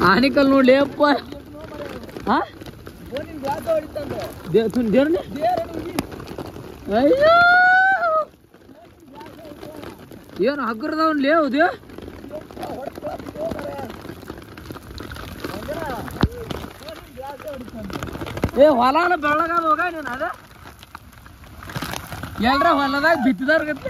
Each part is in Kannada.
ಆನಿಕಲ್ ನೋಡ್ಲಿ ಅಪ್ಪ ಹಾ ಅಯ್ಯೋ ಏನು ಹಗ್ಗರದವನ್ ಲೇವು ಏ ಹೊಲಾನ ಬೆಳಗಾದ ಹೋಗ ನೀನು ಅದ ಎಲ್ರ ಹೊಲದಾಗ ಬಿತ್ತಿದಾರ ಗತ್ತೆ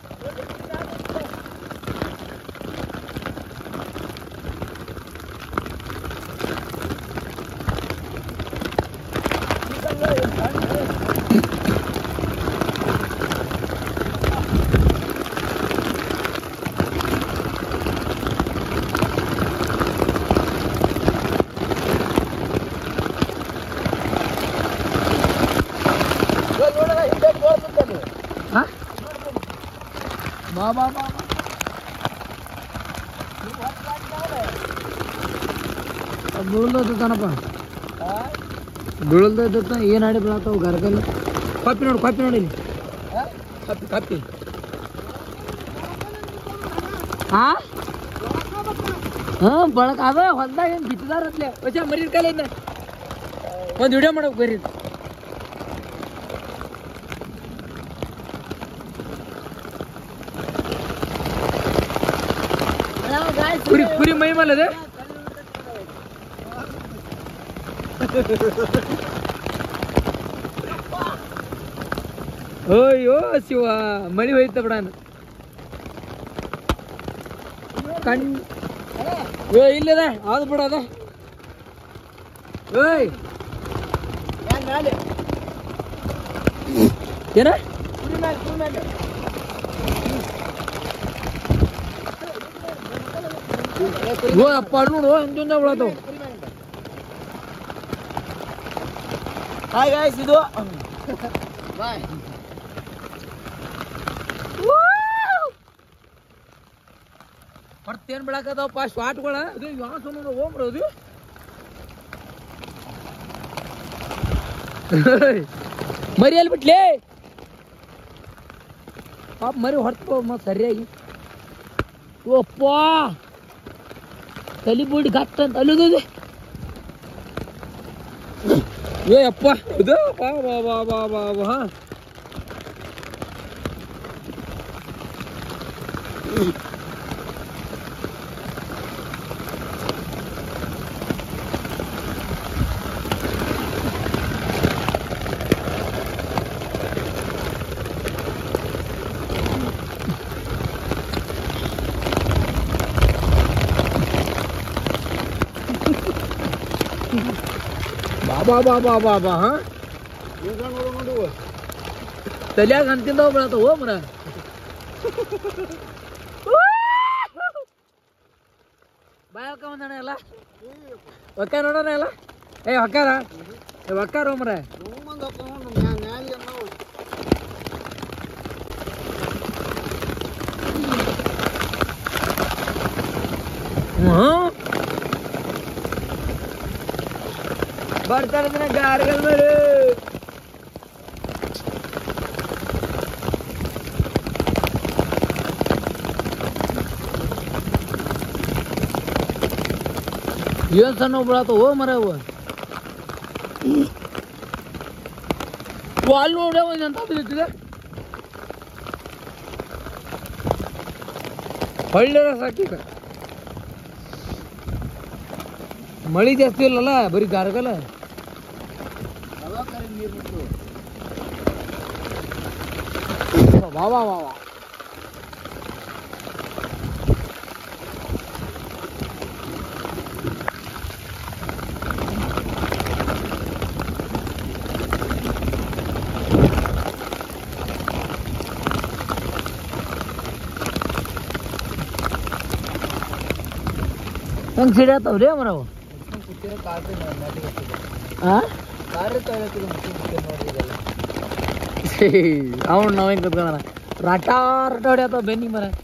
ಬೀಳ್ದೈತನಪ್ಪ ಬೀಳ್ದೈತ ಏನು ಆಡಿ ಬೀಳತ್ತಾವ ಗರ್ಗಲ್ಲಿ ಕಾಪಿ ನೋಡಿ ಇಲ್ಲಿ ಕಾಪಿ ಹಾಂ ಬಳಕ ಅದ ಹೊಲ್ದಾಗ ಏನು ಬಿತ್ತಿದಾರತ್ಲೆ ವಚ ಮರಿ ಕಾಲಿಂದ ಒಂದು ವಿಡಿಯೋ ಮಾಡೋಕೆ ಬರ್ರಿ ಕುರಿ ಮೈ ಮೇಲೆ ಅದೇ ಓಯ್ಯೋ ಶಿವ ಮಳಿ ಹೋಯ್ತ ಬಿಡ ಕಣ್ ಇಲ್ಲದ ಅದು ಬಿಡದ ಓಯ್ ಏನ ಓ ಅಪ್ಪ ನೋಡು ಹಿಂದಿಂದ ಬಿಡತ್ತವ ಹಾಯ್ ಗಾಯ್ಸ್ ಇದು ಬಾಯ್ ಮತ್ತೇನ್ ಬೆಳಕದವಪ್ಪ ಶಾಟ್ಗಳ ಇದು ಯಾವ ಸೋನ ಹೋಗ್ಬಿಡೋದು ಮರಿ ಎಲ್ಲಿ ಬಿಟ್ಲೇ ಪಾಪ ಮರಿ ಹೊಡ್ತೋ ಮತ್ತೆ ಸರಿಯಾಗಿ ಓಪ್ಪ ತಲಿ ಬೂಡಿ ಗಟ್ಟ ಅಂತ ಅಲ್ಲೋದು ಏ ಅಪ್ಪ ಇದು ಬಾ ಬಾ ಬಾ ಬಾ ಬಾ ಬಾ ಬಾ ಹಾ ನೋಡು ತಲ್ಯಾಗ ಅಂತಿಂದವ ಬೆಳತ ಹೋ ಮರ ಬಾಯಕ ಬಂದಣ ಎಲ್ಲ ಒಕ್ಕ ನೋಡೋಣ ಎಲ್ಲ ಏ ಹೊಕ್ಕಾರ ಒಕ್ಕಾರ ಮರ ಬರ್ತಾರ ಗಾರಿಗಳ ಮೇಲೆ ಏನ್ ಸಣ್ಣ ಬಿಡಾತ ಹೋ ಮರ ಅಲ್ಲಿ ನೋಡ ಅಂತ ಬಿದ್ದಿದೆ ಒಳ್ಳೆ ಸಾಕಿ ಮಳಿ ಜಾಸ್ತಿ ಇಲ್ಲಲ್ಲ ಬರೀ ಗಾರಗಲ್ಲ ವಾ ವಾ ವಾ ವಾ ಹೆಂಗ್ ಸಿಡಾತವ್ರಿ ಮರವು ಅವ್ನು ನಾವ್ ಹೆಂಗ್ ಕತ್ಕೊಂಡ ರಟ ರಟ ಹೊಡ್ಯಾತವ ಬೆನ್ನಿ ಮರ